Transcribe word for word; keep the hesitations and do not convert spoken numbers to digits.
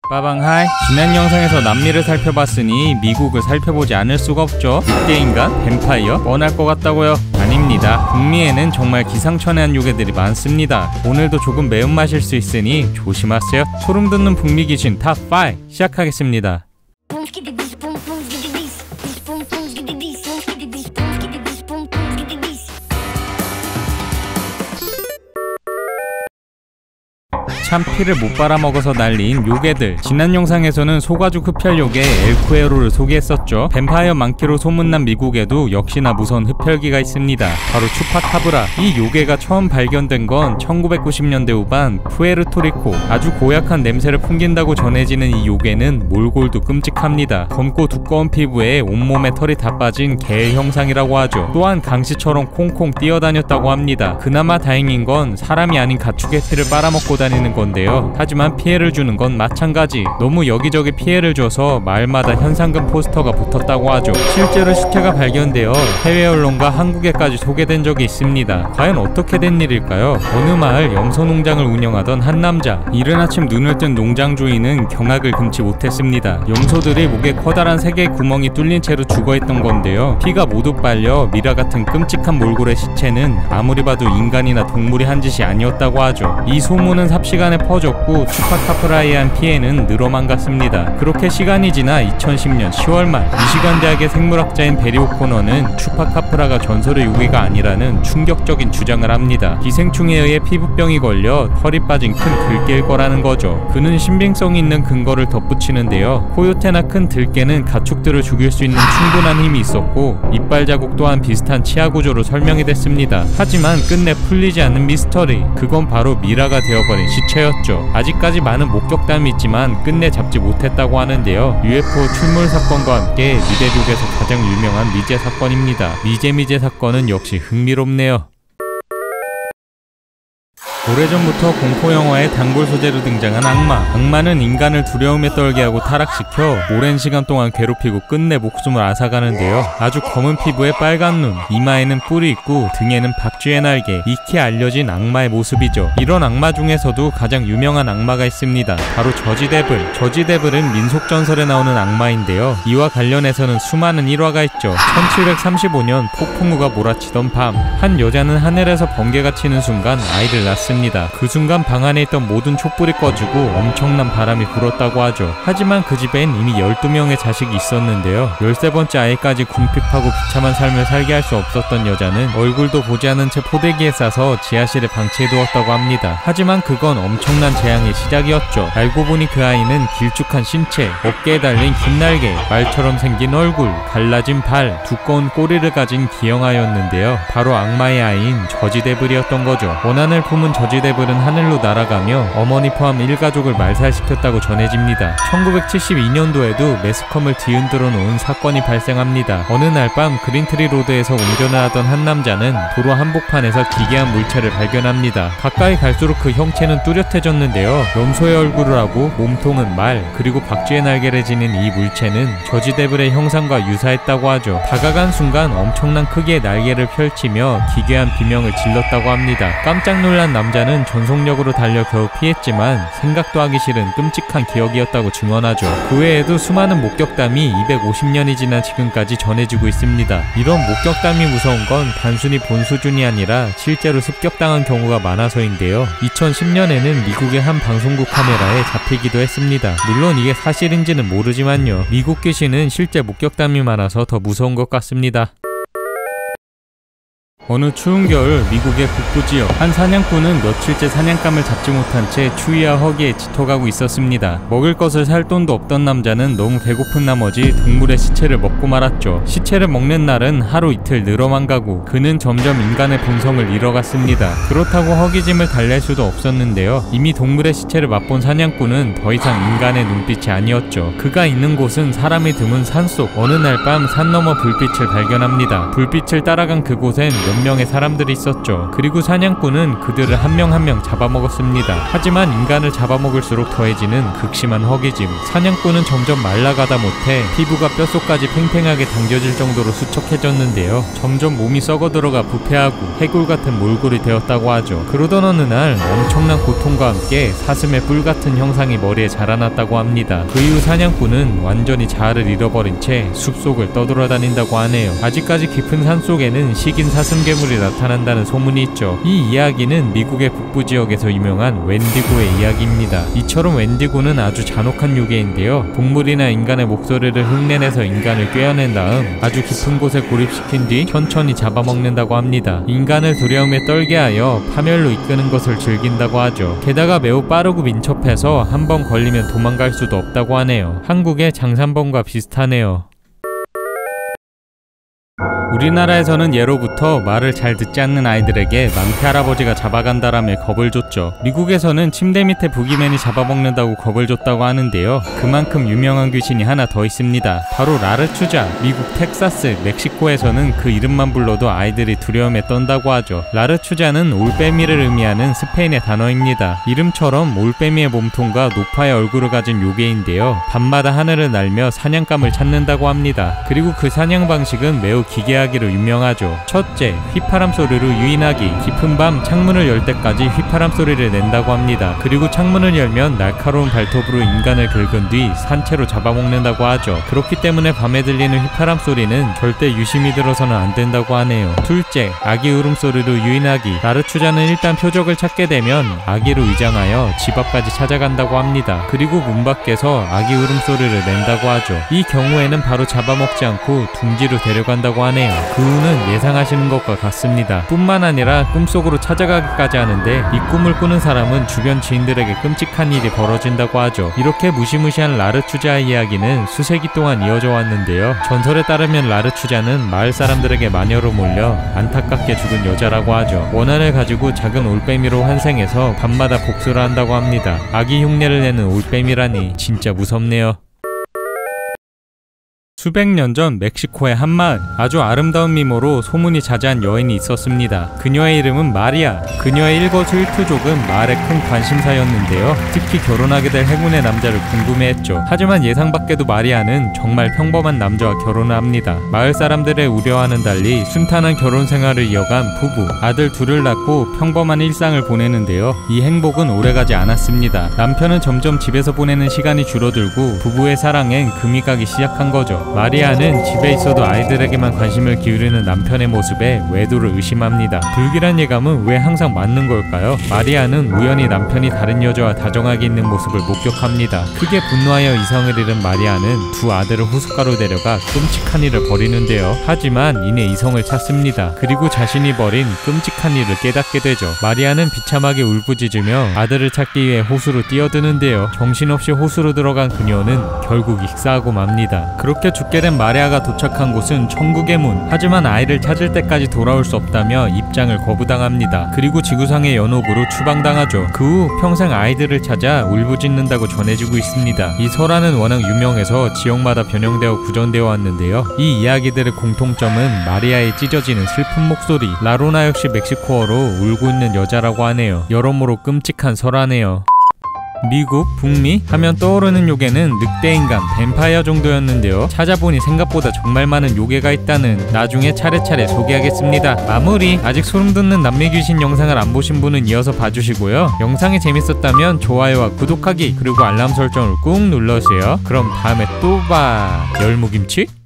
빠방하이. 지난 영상에서 남미를 살펴봤으니 미국을 살펴보지 않을 수가 없죠. 늑대인간? 뱀파이어? 뻔할 것 같다고요? 아닙니다. 북미에는 정말 기상천외한 요괴들이 많습니다. 오늘도 조금 매운맛일 수 있으니 조심하세요. 소름 돋는 북미 귀신 탑 파이브 시작하겠습니다. 참 피를 못 빨아먹어서 날린 요괴들. 지난 영상에서는 소가죽 흡혈 요괴 엘쿠에로를 소개했었죠. 뱀파이어 많기로 소문난 미국에도 역시나 무서운 흡혈귀가 있습니다. 바로 추파카브라. 이 요괴가 처음 발견된 건 천구백구십 년대 후반 푸에르토리코. 아주 고약한 냄새를 풍긴다고 전해지는 이 요괴는 몰골도 끔찍합니다. 검고 두꺼운 피부에 온몸에 털이 다 빠진 개의 형상이라고 하죠. 또한 강시처럼 콩콩 뛰어다녔다고 합니다. 그나마 다행인 건 사람이 아닌 가축의 피를 빨아먹고 다니는 건데요. 하지만 피해를 주는 건 마찬가지. 너무 여기저기 피해를 줘서 마을마다 현상금 포스터가 붙었다고 하죠. 실제로 시체가 발견되어 해외 언론과 한국에까지 소개된 적이 있습니다. 과연 어떻게 된 일일까요? 어느 마을 염소농장을 운영하던 한 남자. 이른 아침 눈을 뜬 농장 주인은 경악을 금치 못했습니다. 염소들이 목에 커다란 세 개의 구멍이 뚫린 채로 죽어있던 건데요. 피가 모두 빨려 미라 같은 끔찍한 몰골의 시체는 아무리 봐도 인간이나 동물이 한 짓이 아니었다고 하죠. 이 소문은 삽시간에 퍼졌고 추파카프라에 의한 피해는 늘어만 갔습니다. 그렇게 시간이 지나 이천십 년 시월 말 미시간 대학의 생물학자인 베리 오코너는 추파카프라가 전설의 요괴가 아니라는 충격적인 주장을 합니다. 기생충에 의해 피부병이 걸려 털이 빠진 큰 들개일 거라는 거죠. 그는 신빙성 있는 근거를 덧붙이는데요. 코요테나 큰 들개는 가축들을 죽일 수 있는 충분한 힘이 있었고 이빨 자국 또한 비슷한 치아 구조로 설명이 됐습니다. 하지만 끝내 풀리지 않는 미스터리. 그건 바로 미라가 되어버린 시체 였죠. 아직까지 많은 목격담이 있지만 끝내 잡지 못했다고 하는데요. 유에프오 출몰 사건과 함께 미대륙에서 가장 유명한 미제 사건입니다. 미제미제 사건은 역시 흥미롭네요. 오래전부터 공포영화의 단골 소재로 등장한 악마. 악마는 인간을 두려움에 떨게 하고 타락시켜 오랜 시간 동안 괴롭히고 끝내 목숨을 앗아가는데요. 아주 검은 피부에 빨간 눈, 이마에는 뿔이 있고 등에는 박쥐의 날개, 익히 알려진 악마의 모습이죠. 이런 악마 중에서도 가장 유명한 악마가 있습니다. 바로 저지데블. 저지데블은 민속전설에 나오는 악마인데요. 이와 관련해서는 수많은 일화가 있죠. 천칠백삼십오 년 폭풍우가 몰아치던 밤, 한 여자는 하늘에서 번개가 치는 순간 아이를 낳습니다. 그 순간 방 안에 있던 모든 촛불이 꺼지고 엄청난 바람이 불었다고 하죠. 하지만 그 집엔 이미 열두 명의 자식이 있었는데요. 열세 번째 아이까지 궁핍하고 비참한 삶을 살게 할 수 없었던 여자는 얼굴도 보지 않은 채 포대기에 싸서 지하실에 방치해두었다고 합니다. 하지만 그건 엄청난 재앙의 시작이었죠. 알고 보니 그 아이는 길쭉한 신체, 어깨에 달린 긴 날개, 말처럼 생긴 얼굴, 갈라진 발, 두꺼운 꼬리를 가진 기형아였는데요. 바로 악마의 아이인 저지데블이었던 거죠. 원한을 품은 저지데블은 하늘로 날아가며 어머니 포함 일가족을 말살시켰다고 전해집니다. 천구백칠십이 년도에도 매스컴을 뒤흔들어 놓은 사건이 발생합니다. 어느 날 밤 그린트리 로드에서 운전을 하던 한 남자는 도로 한복판에서 기괴한 물체를 발견합니다. 가까이 갈수록 그 형체는 뚜렷해졌는데요. 염소의 얼굴을 하고 몸통은 말, 그리고 박쥐의 날개를 지닌 이 물체는 저지데블의 형상과 유사했다고 하죠. 다가간 순간 엄청난 크기의 날개를 펼치며 기괴한 비명을 질렀다고 합니다. 깜짝 놀란 남자는 전속력으로 달려 겨우 피했지만 생각도 하기 싫은 끔찍한 기억이었다고 증언하죠. 그 외에도 수많은 목격담이 이백오십 년이 지난 지금까지 전해지고 있습니다. 이런 목격담이 무서운 건 단순히 본 수준이 아니라 실제로 습격당한 경우가 많아서인데요. 이천십 년에는 미국의 한 방송국 카메라에 잡히기도 했습니다. 물론 이게 사실인지는 모르지만요. 미국 귀신은 실제 목격담이 많아서 더 무서운 것 같습니다. 어느 추운 겨울 미국의 북부 지역 한 사냥꾼은 며칠째 사냥감을 잡지 못한 채 추위와 허기에 짙어가고 있었습니다. 먹을 것을 살 돈도 없던 남자는 너무 배고픈 나머지 동물의 시체를 먹고 말았죠. 시체를 먹는 날은 하루 이틀 늘어만 가고 그는 점점 인간의 본성을 잃어갔습니다. 그렇다고 허기짐을 달랠 수도 없었는데요. 이미 동물의 시체를 맛본 사냥꾼은 더 이상 인간의 눈빛이 아니었죠. 그가 있는 곳은 사람이 드문 산속. 어느 날 밤 산 너머 불빛을 발견합니다. 불빛을 따라간 그곳엔 몇 명의 사람들이 있었죠. 그리고 사냥꾼은 그들을 한 명 한 명 잡아먹었습니다. 하지만 인간을 잡아먹을수록 더해지는 극심한 허기짐. 사냥꾼은 점점 말라가다 못해 피부가 뼛속까지 팽팽하게 당겨질 정도로 수척해졌는데요. 점점 몸이 썩어들어가 부패하고 해골 같은 몰골이 되었다고 하죠. 그러던 어느 날 엄청난 고통과 함께 사슴의 뿔 같은 형상이 머리에 자라났다고 합니다. 그 이후 사냥꾼은 완전히 자아를 잃어버린 채 숲속을 떠돌아다닌다고 하네요. 아직까지 깊은 산속에는 식인 사슴 괴물이 나타난다는 소문이 있죠. 이 이야기는 미국의 북부 지역에서 유명한 웬디고의 이야기입니다. 이처럼 웬디고는 아주 잔혹한 요괴인데요. 동물이나 인간의 목소리를 흉내내서 인간을 꿰어낸 다음 아주 깊은 곳에 고립시킨 뒤 천천히 잡아먹는다고 합니다. 인간을 두려움에 떨게 하여 파멸로 이끄는 것을 즐긴다고 하죠. 게다가 매우 빠르고 민첩해서 한 번 걸리면 도망갈 수도 없다고 하네요. 한국의 장산범과 비슷하네요. 우리나라에서는 예로부터 말을 잘 듣지 않는 아이들에게 망태 할아버지가 잡아간다라며 겁을 줬죠. 미국에서는 침대 밑에 부기맨이 잡아먹는다고 겁을 줬다고 하는데요. 그만큼 유명한 귀신이 하나 더 있습니다. 바로 라르추자. 미국 텍사스, 멕시코에서는 그 이름만 불러도 아이들이 두려움에 떤다고 하죠. 라르추자는 올빼미를 의미하는 스페인의 단어입니다. 이름처럼 올빼미의 몸통과 노파의 얼굴을 가진 요괴인데요. 밤마다 하늘을 날며 사냥감을 찾는다고 합니다. 그리고 그 사냥 방식은 매우 기괴하기로 유명하죠. 첫째, 휘파람 소리로 유인하기. 깊은 밤 창문을 열 때까지 휘파람 소리를 낸다고 합니다. 그리고 창문을 열면 날카로운 발톱으로 인간을 긁은 뒤 산채로 잡아먹는다고 하죠. 그렇기 때문에 밤에 들리는 휘파람 소리는 절대 유심히 들어서는 안 된다고 하네요. 둘째, 아기 울음소리로 유인하기. 라르추자는 일단 표적을 찾게 되면 아기로 위장하여 집 앞까지 찾아간다고 합니다. 그리고 문 밖에서 아기 울음소리를 낸다고 하죠. 이 경우에는 바로 잡아먹지 않고 둥지로 데려간다고 하네요. 그 후는 예상하시는 것과 같습니다. 뿐만 아니라 꿈속으로 찾아가기까지 하는데 이 꿈을 꾸는 사람은 주변 지인들에게 끔찍한 일이 벌어진다고 하죠. 이렇게 무시무시한 라르추자의 이야기는 수세기 동안 이어져 왔는데요. 전설에 따르면 라르추자는 마을 사람들에게 마녀로 몰려 안타깝게 죽은 여자라고 하죠. 원한을 가지고 작은 올빼미로 환생해서 밤마다 복수를 한다고 합니다. 아기 흉내를 내는 올빼미라니 진짜 무섭네요. 수백 년 전 멕시코의 한 마을, 아주 아름다운 미모로 소문이 자자한 여인이 있었습니다. 그녀의 이름은 마리아. 그녀의 일거수일투족은 마을의 큰 관심사였는데요. 특히 결혼하게 될 행운의 남자를 궁금해했죠. 하지만 예상 밖에도 마리아는 정말 평범한 남자와 결혼을 합니다. 마을 사람들의 우려와는 달리 순탄한 결혼 생활을 이어간 부부, 아들 둘을 낳고 평범한 일상을 보내는데요. 이 행복은 오래가지 않았습니다. 남편은 점점 집에서 보내는 시간이 줄어들고 부부의 사랑엔 금이 가기 시작한 거죠. 마리아는 집에 있어도 아이들에게만 관심을 기울이는 남편의 모습에 외도를 의심합니다. 불길한 예감은 왜 항상 맞는 걸까요? 마리아는 우연히 남편이 다른 여자와 다정하게 있는 모습을 목격합니다. 크게 분노하여 이성을 잃은 마리아는 두 아들을 호숫가로 데려가 끔찍한 일을 벌이는데요. 하지만 이내 이성을 찾습니다. 그리고 자신이 벌인 끔찍한 일을 깨닫게 되죠. 마리아는 비참하게 울부짖으며 아들을 찾기 위해 호수로 뛰어드는데요. 정신없이 호수로 들어간 그녀는 결국 익사하고 맙니다. 그렇게 죽게 된 마리아가 도착한 곳은 천국의 문. 하지만 아이를 찾을 때까지 돌아올 수 없다며 입장을 거부당합니다. 그리고 지구상의 연옥으로 추방당하죠. 그 후 평생 아이들을 찾아 울부짖는다고 전해지고 있습니다. 이 설화는 워낙 유명해서 지역마다 변형되어 구전되어 왔는데요. 이 이야기들의 공통점은 마리아의 찢어지는 슬픈 목소리. 라로나 역시 멕시코어로 울고 있는 여자라고 하네요. 여러모로 끔찍한 설화네요. 미국, 북미 하면 떠오르는 요괴는 늑대인간, 뱀파이어 정도였는데요. 찾아보니 생각보다 정말 많은 요괴가 있다는 나중에 차례차례 소개하겠습니다. 마무리! 아직 소름돋는 남미귀신 영상을 안 보신 분은 이어서 봐주시고요. 영상이 재밌었다면 좋아요와 구독하기 그리고 알람 설정을 꾹 눌러주세요. 그럼 다음에 또 봐. 열무김치?